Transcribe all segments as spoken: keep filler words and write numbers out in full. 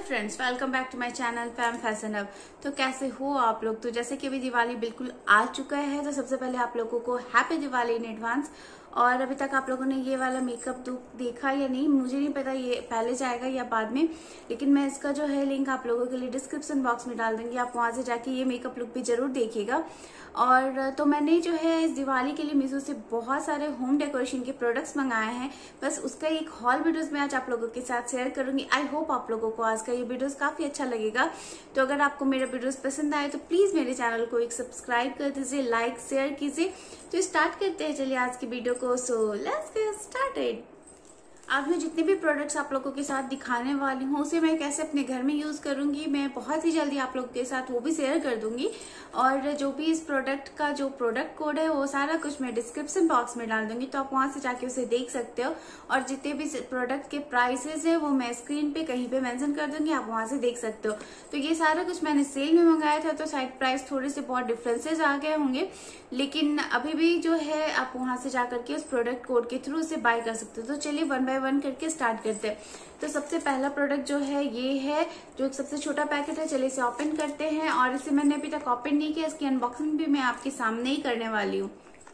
Friends, welcome back to my channel Fam Fashion Hub. तो कैसे हो आप लोग। तो जैसे कि अभी दिवाली बिल्कुल आ चुका है, तो सबसे पहले आप लोगों को हैप्पी दिवाली इन एडवांस। और अभी तक आप लोगों ने ये वाला मेकअप लुक देखा या नहीं, मुझे नहीं पता ये पहले जाएगा या बाद में, लेकिन मैं इसका जो है लिंक आप लोगों के लिए डिस्क्रिप्शन बॉक्स में डाल दूंगी। आप वहां से जाके ये मेकअप लुक भी जरूर देखिएगा। और तो मैंने जो है इस दिवाली के लिए मीशो से बहुत सारे होम डेकोरेशन के प्रोडक्ट्स मंगाए हैं। बस उसका एक हॉल वीडियोस मैं आज आप लोगों के साथ शेयर करूंगी। आई होप आप लोगों को आज का ये वीडियोस काफी अच्छा लगेगा। तो अगर आपको मेरा वीडियोस पसंद आए तो प्लीज मेरे चैनल को एक सब्सक्राइब कर दीजिए, लाइक शेयर कीजिए। तो स्टार्ट करते हैं चलिए आज की वीडियो को। So let's get started. आज मैं जितने भी प्रोडक्ट्स आप लोगों के साथ दिखाने वाली हूँ उसे मैं कैसे अपने घर में यूज करूंगी, मैं बहुत ही जल्दी आप लोगों के साथ वो भी शेयर कर दूंगी। और जो भी इस प्रोडक्ट का जो प्रोडक्ट कोड है वो सारा कुछ मैं डिस्क्रिप्शन बॉक्स में डाल दूंगी, तो आप वहां से जाके उसे देख सकते हो। और जितने भी प्रोडक्ट के प्राइसेस है वो मैं स्क्रीन पे कहीं पे मेंशन कर दूंगी, आप वहां से देख सकते हो। तो ये सारा कुछ मैंने सेल में मंगाया था, तो साइड प्राइस थोड़े से बहुत डिफरेंसेज आ गए होंगे, लेकिन अभी भी जो है आप वहां से जाकर के उस प्रोडक्ट कोड के थ्रू उसे बाय कर सकते हो। तो चलिए वन बाय वन करके स्टार्ट करते हैं। तो सबसे पहला प्रोडक्ट जो है ये है, जो एक सबसे छोटा पैकेट है। चलिए इसे ओपन करते हैं। और इसे मैंने अभी तक ओपन नहीं किया, इसकी अनबॉक्सिंग भी मैं आपके सामने ही करने वाली हूँ।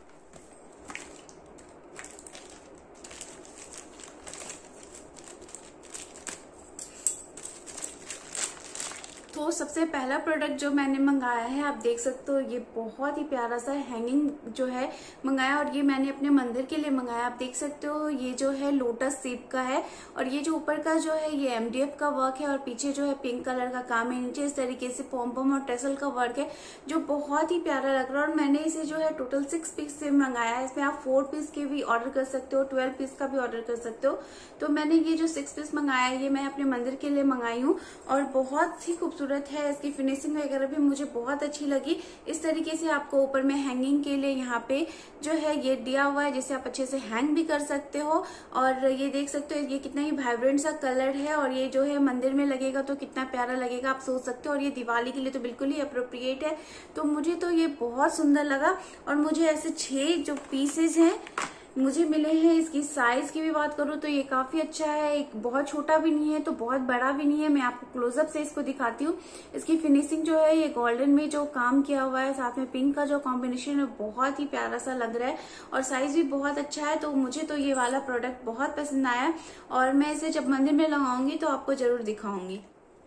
तो सबसे पहला प्रोडक्ट जो मैंने मंगाया है, आप देख सकते हो, ये बहुत ही प्यारा सा हैंगिंग जो है मंगाया। और ये मैंने अपने मंदिर के लिए मंगाया। आप देख सकते हो ये जो है लोटस शेप का है। और ये जो ऊपर का जो है ये एमडीएफ का वर्क है, और पीछे जो है पिंक कलर का काम है। नीचे इस तरीके से पॉम पॉम और टेसल का वर्क है, जो बहुत ही प्यारा लग रहा है। और मैंने इसे जो है टोटल सिक्स पीस से मंगाया है। इसमें आप फोर पीस के भी ऑर्डर कर सकते हो, ट्वेल्व पीस का भी ऑर्डर कर सकते हो। तो मैंने ये जो सिक्स पीस मंगाया है ये मैं अपने मंदिर के लिए मंगाई हूँ। और बहुत ही खूबसूरत है, इसकी फिनिशिंग वगैरह भी मुझे बहुत अच्छी लगी। इस तरीके से आपको ऊपर में हैंगिंग के लिए यहाँ पे जो है ये दिया हुआ है, जिसे आप अच्छे से हैंग भी कर सकते हो। और ये देख सकते हो ये कितना ही वाइब्रेंट सा कलर है, और ये जो है मंदिर में लगेगा तो कितना प्यारा लगेगा आप सोच सकते हो। और ये दिवाली के लिए तो बिल्कुल ही अप्रोप्रिएट है। तो मुझे तो ये बहुत सुंदर लगा। और मुझे ऐसे छह जो पीसेज हैं मुझे मिले हैं। इसकी साइज की भी बात करूँ तो ये काफी अच्छा है, एक बहुत छोटा भी नहीं है तो बहुत बड़ा भी नहीं है। मैं आपको क्लोजअप से इसको दिखाती हूँ। इसकी फिनिशिंग जो है ये गोल्डन में जो काम किया हुआ है, साथ में पिंक का जो कॉम्बिनेशन है बहुत ही प्यारा सा लग रहा है। और साइज भी बहुत अच्छा है। तो मुझे तो ये वाला प्रोडक्ट बहुत पसंद आया, और मैं इसे जब मंदिर में लगाऊंगी तो आपको जरूर दिखाऊंगी।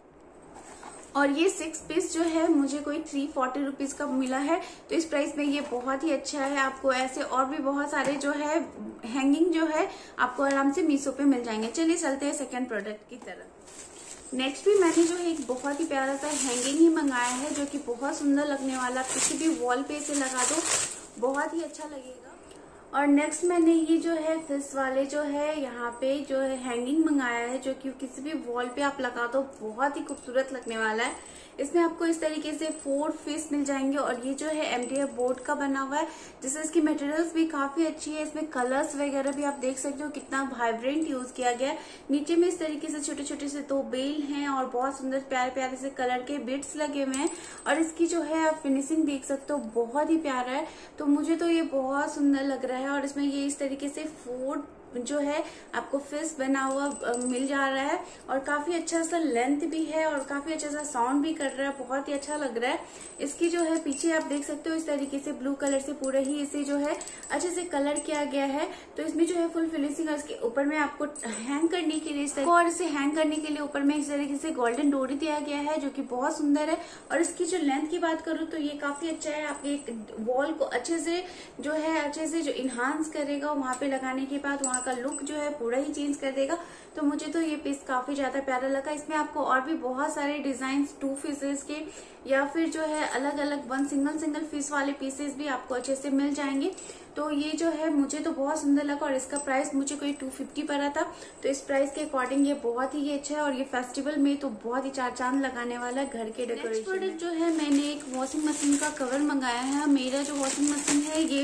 और ये सिक्स पीस जो है मुझे कोई थ्री फोर्टी रुपीज का मिला है। तो इस प्राइस में ये बहुत ही अच्छा है। आपको ऐसे और भी बहुत सारे जो है हैंगिंग जो है आपको आराम से मीशो पे मिल जाएंगे। चलिए चलते हैं सेकंड प्रोडक्ट की तरफ। नेक्स्ट भी मैंने जो है एक बहुत ही प्यारा सा हैंगिंग ही मंगाया है, जो कि बहुत सुंदर लगने वाला। किसी भी वॉल पे इसे लगा दो बहुत ही अच्छा लगेगा। और नेक्स्ट मैंने ये जो है फिश वाले जो है यहाँ पे जो है हैंगिंग मंगाया है, जो कि किसी भी वॉल पे आप लगा दो बहुत ही खूबसूरत लगने वाला है। इसमें आपको इस तरीके से फोर फिश मिल जाएंगे। और ये जो है एमडीएफ बोर्ड का बना हुआ है, जिससे इसकी मटेरियल्स भी काफी अच्छी है। इसमें कलर्स वगैरह भी आप देख सकते हो कितना वाइब्रेंट यूज किया गया है। नीचे में इस तरीके से छोटे छोटे से दो बेल हैं, और बहुत सुंदर प्यारे प्यारे से कलर के बिट्स लगे हुए हैं। और इसकी जो है आप फिनिशिंग देख सकते हो बहुत ही प्यारा है। तो मुझे तो ये बहुत सुंदर लग रहा है। और इसमें ये इस तरीके से फोर जो है आपको फिश बना हुआ मिल जा रहा है, और काफी अच्छा सा लेंथ भी है, और काफी अच्छा सा साउंड भी कर रहा है, बहुत ही अच्छा लग रहा है। इसकी जो है पीछे आप देख सकते हो इस तरीके से ब्लू कलर से पूरे ही इसे जो है अच्छे से कलर किया गया है। तो इसमें जो है फुल फिनिशिंग, इसके ऊपर में आपको हैंग करने के लिए इस तरीके, और इसे हैंग करने के लिए ऊपर में इस तरीके से गोल्डन डोरी दिया गया है, जो की बहुत सुंदर है। और इसकी जो लेंथ की बात करूँ तो ये काफी अच्छा है। आपके एक वॉल को अच्छे से जो है अच्छे से जो इन्हांस करेगा, वहां पे लगाने के बाद वहां का लुक जो है पूरा ही चेंज कर देगा। तो मुझे तो ये पीस काफी ज्यादा प्यारा लगा। इसमें आपको और भी बहुत सारे डिजाइन टू फिशेस के या फिर जो है अलग अलग वन सिंगल सिंगल पीस वाले पीसेस भी आपको अच्छे से मिल जाएंगे। तो ये जो है मुझे तो बहुत सुंदर लगा। और इसका प्राइस मुझे कोई टू फिफ्टी पड़ा था। तो इस प्राइस के अकॉर्डिंग ये बहुत ही अच्छा है। और ये फेस्टिवल में तो बहुत ही चार चांद लगाने वाला है घर के डेकोरेशन। नेक्स्ट प्रोडक्ट जो है मैंने एक वॉशिंग मशीन का कवर मंगाया है। मेरा जो वॉशिंग मशीन है ये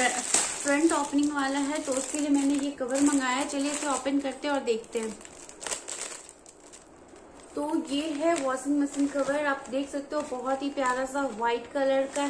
फ्रंट ओपनिंग वाला है, तो उसके लिए मैंने ये कवर मंगाया है। चलिए इसे ओपन करते हैं और देखते हैं। तो ये है वॉशिंग मशीन कवर, आप देख सकते हो बहुत ही प्यारा सा व्हाइट कलर का है।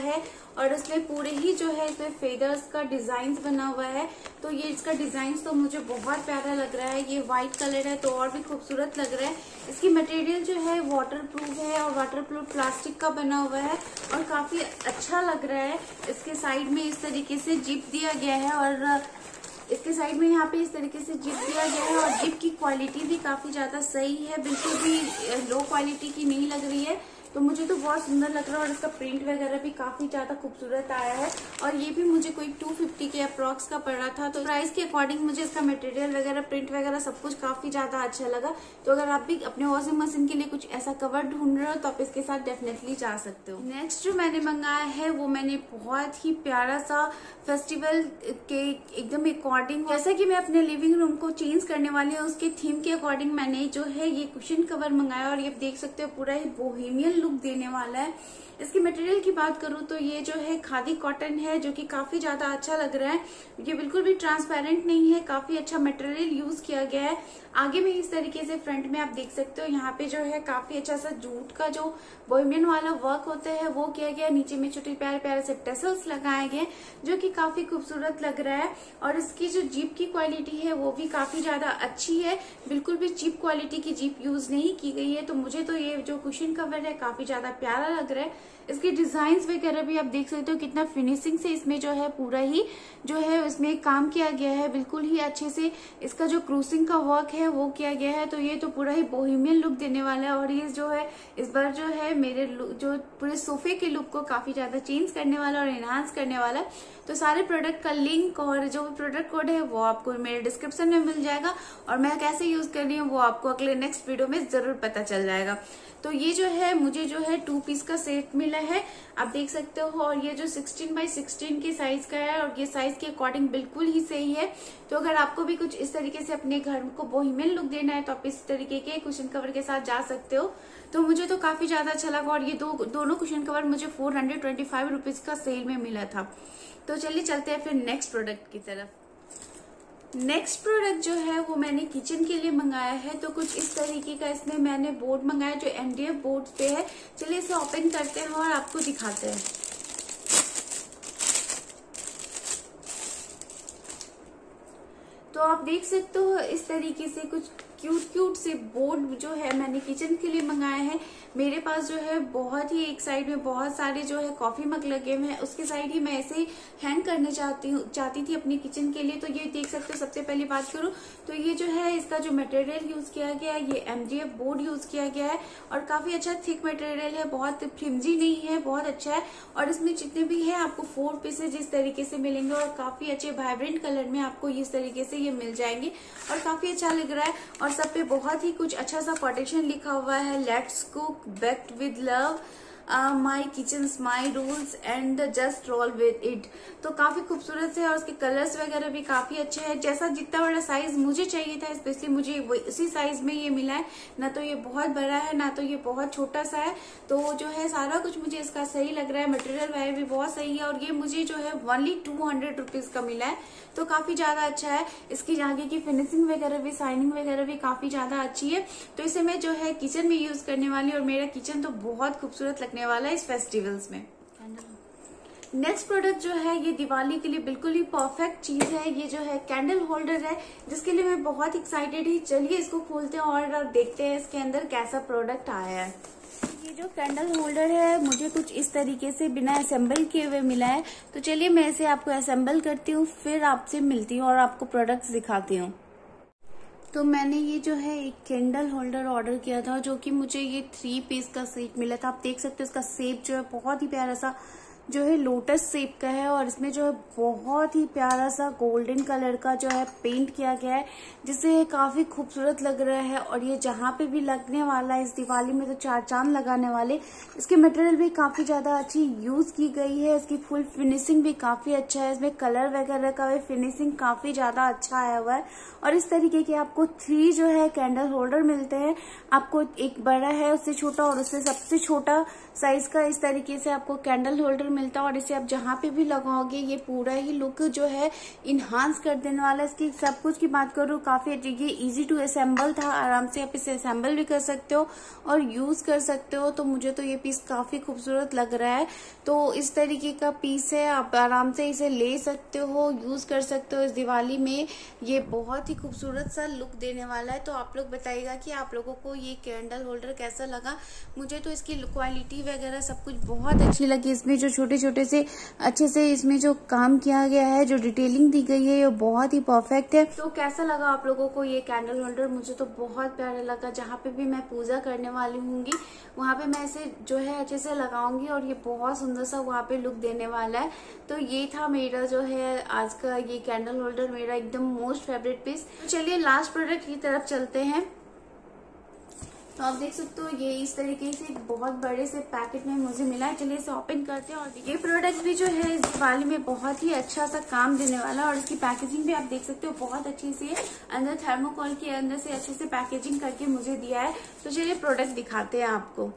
और इसमें पूरे ही जो है इसमें फेदर्स का डिजाइन बना हुआ है। तो ये इसका डिजाइन तो मुझे बहुत प्यारा लग रहा है। ये व्हाइट कलर है तो और भी खूबसूरत लग रहा है। इसकी मटेरियल जो है वाटर प्रूफ है और वाटर प्रूफ प्लास्टिक का बना हुआ है और काफी अच्छा लग रहा है। इसके साइड में इस तरीके से जिप दिया गया है और इसके साइड में यहाँ पे इस तरीके से जिप दिया गया है और जिप की क्वालिटी भी काफी ज्यादा सही है, बिल्कुल भी लो क्वालिटी की नहीं लग रही है। तो मुझे तो बहुत सुंदर लग रहा है और इसका प्रिंट वगैरह भी काफी ज्यादा खूबसूरत आया है और ये भी मुझे कोई टू फिफ्टी के अप्रॉक्स का पड़ा था। तो प्राइस के अकॉर्डिंग मुझे इसका मटेरियल वगैरह प्रिंट वगैरह सब कुछ काफी ज्यादा अच्छा लगा। तो अगर आप भी अपने वॉशिंग मशीन के लिए कुछ ऐसा कवर ढूंढ रहे हो तो आप इसके साथ डेफिनेटली जा सकते हो। नेक्स्ट जो मैंने मंगाया है वो मैंने बहुत ही प्यारा सा फेस्टिवल के एकदम अकॉर्डिंग, जैसा कि मैं अपने लिविंग रूम को चेंज करने वाली हूँ उसके थीम के अकॉर्डिंग मैंने जो है ये कुशन कवर मंगाया और ये देख सकते हो पूरा ही बोहेमियन लुक देने वाला है। इसकी मटेरियल की बात करूं तो ये जो है खादी कॉटन है जो कि काफी ज्यादा अच्छा लग रहा है। ये बिल्कुल भी ट्रांसपेरेंट नहीं है, काफी अच्छा मटेरियल यूज किया गया है। आगे में इस तरीके से फ्रंट में आप देख सकते हो यहाँ पे जो है काफी अच्छा सा जूट का जो बोहेमियन वाला वर्क होता है वो किया गया है। नीचे में छोटे प्यारे प्यारे से टेसल्स लगाए गए जो कि काफी खूबसूरत लग रहा है और इसकी जो जीप की क्वालिटी है वो भी काफी ज्यादा अच्छी है, बिल्कुल भी चीप क्वालिटी की जीप यूज नहीं की गई है। तो मुझे तो ये जो कुशन कवर है काफी ज्यादा प्यारा लग रहा है। इसके डिजाइन वगैरह भी आप देख सकते हो कितना फिनिशिंग से इसमें जो है पूरा ही जो है इसमें काम किया गया है, बिल्कुल ही अच्छे से इसका जो क्रूसिंग का वर्क है वो किया गया है। तो ये तो पूरा ही बोहेमियन लुक देने वाला है और ये जो है इस बार जो है मेरे जो पूरे सोफे के लुक को काफी ज्यादा चेंज करने वाला और एनहांस करने वाला। तो सारे प्रोडक्ट का लिंक और जो प्रोडक्ट कोड है वो आपको मेरे डिस्क्रिप्शन में मिल जाएगा और मैं कैसे यूज कर रही हूँ वो आपको अगले नेक्स्ट वीडियो में जरूर पता चल जाएगा। तो ये जो है मुझे जो है टू पीस का सेट मिला है, आप देख सकते हो। और ये जो सिक्सटीन बाई सिक्सटीन के साइज का है और ये साइज के अकॉर्डिंग बिल्कुल ही सही है। तो अगर आपको भी कुछ इस तरीके से अपने घर को बोहेमियन लुक देना है तो आप इस तरीके के कुशन कवर के साथ जा सकते हो। तो मुझे तो काफी ज्यादा अच्छा लगा और ये दो दोनों कुशन कवर मुझे four hundred twenty five rupees का सेल में मिला था। तो चलिए चलते हैं फिर नेक्स्ट प्रोडक्ट की तरफ। नेक्स्ट प्रोडक्ट जो है वो मैंने किचन के लिए मंगाया है। तो कुछ इस तरीके का इसमें मैंने बोर्ड मंगाया जो एमडीएफ बोर्ड पे है। चलिए इसे ओपन करते हैं और आपको दिखाते हैं। तो आप देख सकते हो इस तरीके से कुछ क्यूट क्यूट से बोर्ड जो है मैंने किचन के लिए मंगाया है। मेरे पास जो है बहुत ही एक साइड में बहुत सारे जो है कॉफी मग लगे हुए हैं, उसके साइड ही मैं ऐसे ही हैंग करने चाहती हूँ चाहती थी अपनी किचन के लिए। तो ये देख सकते हो, सबसे पहली बात करूँ तो ये जो है इसका जो मटेरियल यूज किया गया है ये एमडीएफ बोर्ड यूज किया गया है और काफी अच्छा थिक मटेरियल है, बहुत फ्लिमजी नहीं है, बहुत अच्छा है। और इसमें जितने भी है आपको फोर पीसेज इस तरीके से मिलेंगे और काफी अच्छे वाइब्रेंट कलर में आपको इस तरीके से ये मिल जाएंगे और काफी अच्छा लग रहा है। और सब पे बहुत ही कुछ अच्छा सा कोटेशन लिखा हुआ है, let's cook baked with love, my kitchen my rules and just roll with it. तो काफी खूबसूरत है और उसके कलर्स वगैरह भी काफी अच्छे हैं। जैसा जितना बड़ा साइज मुझे चाहिए था स्पेशली मुझे उसी साइज में ये मिला है, ना तो ये बहुत बड़ा है ना तो ये बहुत छोटा सा है। तो जो है सारा कुछ मुझे इसका सही लग रहा है, मटेरियल वगैरह भी बहुत सही है और ये मुझे जो है ओनली टू हंड्रेड रुपीज का मिला है। तो काफी ज्यादा अच्छा है। इसकी आगे की फिनिशिंग वगैरह भी शाइनिंग वगैरह भी काफी ज्यादा अच्छी है। तो इसे मैं जो है किचन में यूज करने वाली और मेरा किचन तो बहुत खूबसूरत लगने वाला है इस फेस्टिवल्स में। नेक्स्ट प्रोडक्ट जो है ये दिवाली के लिए बिल्कुल ही परफेक्ट चीज है। ये जो है कैंडल होल्डर है जिसके लिए मैं बहुत एक्साइटेड ही। चलिए इसको खोलते हैं और देखते हैं इसके अंदर कैसा प्रोडक्ट आया है। ये जो कैंडल होल्डर है मुझे कुछ इस तरीके से बिना असेंबल किए हुए मिला है। तो चलिए मैं इसे आपको असेंबल करती हूँ फिर आपसे मिलती हूँ और आपको प्रोडक्ट्स दिखाती हूँ। तो मैंने ये जो है एक कैंडल होल्डर ऑर्डर किया था जो कि मुझे ये थ्री पीस का सेट मिला था। आप देख सकते हो इसका शेप जो है बहुत ही प्यारा सा जो है लोटस शेप का है और इसमें जो है बहुत ही प्यारा सा गोल्डन कलर का जो है पेंट किया गया है जिससे काफी खूबसूरत लग रहा है। और ये जहाँ पे भी लगने वाला है इस दिवाली में तो चार चांद लगाने वाले। इसके मटेरियल भी काफी ज्यादा अच्छी यूज की गई है, इसकी फुल फिनिशिंग भी काफी अच्छा है, इसमें कलर वगैरह का भी फिनिशिंग काफी ज्यादा अच्छा आया हुआ है। और इस तरीके के आपको थ्री जो है कैंडल होल्डर मिलते हैं। आपको एक बड़ा है, उससे छोटा और उससे सबसे छोटा साइज का इस तरीके से आपको कैंडल होल्डर मिलता है और इसे आप जहाँ पे भी लगाओगे ये पूरा ही लुक जो है इन्हांस कर देने वाला है। इसकी सब कुछ की बात करूँ काफी अच्छी, ये इजी टू असेंबल था, आराम से आप इसे असेंबल भी कर सकते हो और यूज कर सकते हो। तो मुझे तो ये पीस काफी खूबसूरत लग रहा है। तो इस तरीके का पीस है, आप आराम से इसे ले सकते हो, यूज कर सकते हो। इस दिवाली में ये बहुत ही खूबसूरत सा लुक देने वाला है। तो आप लोग बताइएगा कि आप लोगों को ये कैंडल होल्डर कैसा लगा। मुझे तो इसकी क्वालिटी वगैरह सब कुछ बहुत अच्छी लगी। इसमें जो छोटे छोटे से अच्छे से इसमें जो काम किया गया है, जो डिटेलिंग दी गई है, ये बहुत ही परफेक्ट है। तो कैसा लगा आप लोगों को ये कैंडल होल्डर? मुझे तो बहुत प्यारा लगा। जहाँ पे भी मैं पूजा करने वाली हूँगी वहाँ पे मैं इसे जो है अच्छे से लगाऊंगी और ये बहुत सुंदर सा वहाँ पे लुक देने वाला है। तो ये था मेरा जो है आज का ये कैंडल होल्डर, मेरा एकदम मोस्ट फेवरेट पीस। तो चलिए लास्ट प्रोडक्ट की तरफ चलते हैं। तो आप देख सकते हो ये इस तरीके से बहुत बड़े से पैकेट में मुझे मिला है। चलिए इसे ओपन करते हैं। और ये प्रोडक्ट भी जो है इस दिवाली में बहुत ही अच्छा सा काम देने वाला है और इसकी पैकेजिंग भी आप देख सकते हो बहुत अच्छी सी है। अंदर थर्मोकोल के अंदर से अच्छे से पैकेजिंग करके मुझे दिया है। तो चलिए प्रोडक्ट दिखाते हैं आपको।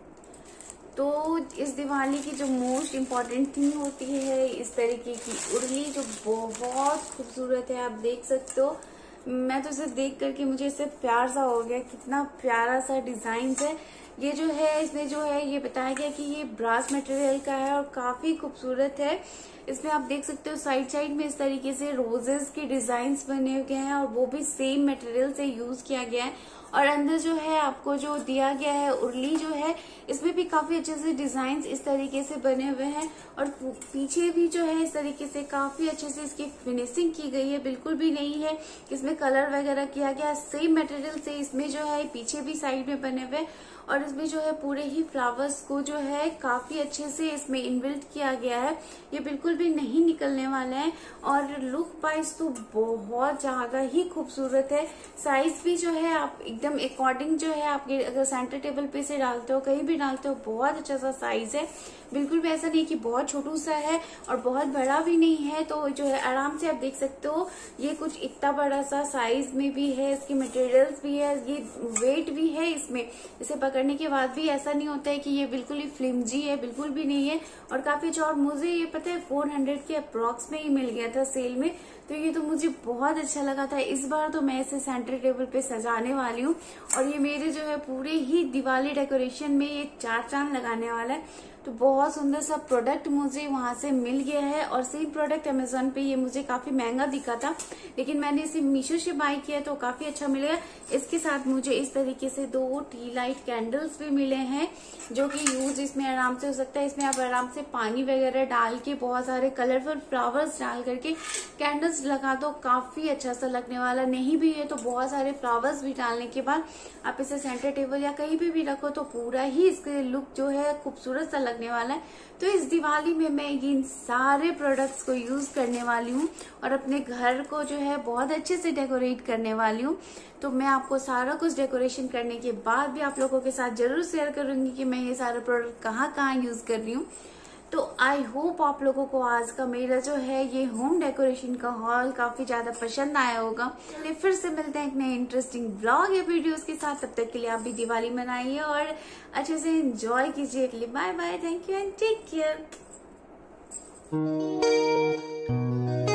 तो इस दिवाली की जो मोस्ट इम्पॉर्टेंट थिंग होती है इस तरीके की उर्ली, जो बहुत खूबसूरत है, आप देख सकते हो। मैं तो इसे देख करके मुझे इससे प्यार सा हो गया, कितना प्यारा सा डिजाइन है। ये जो है इसमें जो है ये बताया गया कि ये ब्रास मटेरियल का है और काफी खूबसूरत है। इसमें आप देख सकते हो साइड साइड में इस तरीके से रोजेस के डिजाइन्स बने हुए हैं और वो भी सेम मटेरियल से यूज किया गया है। और अंदर जो है आपको जो दिया गया है उर्ली जो है, इसमें भी काफी अच्छे से डिजाइन्स इस तरीके से बने हुए हैं और पीछे भी जो है इस तरीके से काफी अच्छे से इसकी फिनिशिंग की गई है। बिल्कुल भी नहीं है इसमें कलर वगैरह किया गया, सेम मटेरियल से इसमें जो है पीछे भी साइड में बने हुए और इसमें जो है पूरे ही फ्लावर्स को जो है काफी अच्छे से इसमें इनबिल्ट किया गया है। ये बिल्कुल भी नहीं निकलने वाले हैं और लुक वाइज तो बहुत ज्यादा ही खूबसूरत है। साइज भी जो है आप एकदम अकॉर्डिंग जो है आपके अगर सेंटर टेबल पे से डालते हो, कहीं भी डालते हो, बहुत अच्छा सा साइज है। बिल्कुल भी ऐसा नहीं कि बहुत छोटू सा है और बहुत बड़ा भी नहीं है। तो जो है आराम से आप देख सकते हो ये कुछ इतना बड़ा सा साइज में भी है, इसके मटेरियल्स भी है, ये वेट भी है इसमें। इसे पकड़ने के बाद भी ऐसा नहीं होता है कि ये बिल्कुल ही फ्लिमजी है, बिल्कुल भी नहीं है और काफी अच्छा। और मुझे ये पता है फोर हंड्रेड के अप्रॉक्स में ही मिल गया था सेल में। तो ये तो मुझे बहुत अच्छा लगा था। इस बार तो मैं इसे सेंटर टेबल पे सजाने वाली हूँ और ये मेरे जो है पूरे ही दिवाली डेकोरेशन में ये चार चांद लगाने वाला है। तो बहुत सुंदर सा प्रोडक्ट मुझे वहां से मिल गया है और सेम प्रोडक्ट अमेजोन पे ये मुझे काफी महंगा दिखा था, लेकिन मैंने इसे मीशो से बाय किया तो काफी अच्छा मिलेगा। इसके साथ मुझे इस तरीके से दो टी लाइट कैंडल्स भी मिले हैं जो कि यूज इसमें आराम से हो सकता है। इसमें आप आराम से पानी वगैरह डाल के बहुत सारे कलरफुल फ्लावर्स डाल करके कैंडल्स लगा दो, काफी अच्छा सा लगने वाला। नहीं भी है तो बहुत सारे फ्लावर्स भी डालने के बाद आप इसे सेंटर टेबल या कहीं भी भी रखो तो पूरा ही इसके लुक जो है खूबसूरत सा लगने वाला है। तो इस दिवाली में मैं इन सारे प्रोडक्ट्स को यूज करने वाली हूँ और अपने घर को जो है बहुत अच्छे से डेकोरेट करने वाली हूँ। तो मैं आपको सारा कुछ डेकोरेशन करने के बाद भी आप लोगों के साथ जरूर शेयर करूंगी कि मैं ये सारे प्रोडक्ट कहाँ कहाँ यूज कर रही हूँ। तो आई होप आप लोगों को आज का मेरा जो है ये होम डेकोरेशन का हॉल काफी ज्यादा पसंद आया होगा। चलिए फिर से मिलते हैं एक नए इंटरेस्टिंग ब्लॉग या वीडियोस के साथ। तब तक के लिए आप भी दिवाली मनाइए और अच्छे से एंजॉय कीजिए। के लिए bye bye, thank you and take care.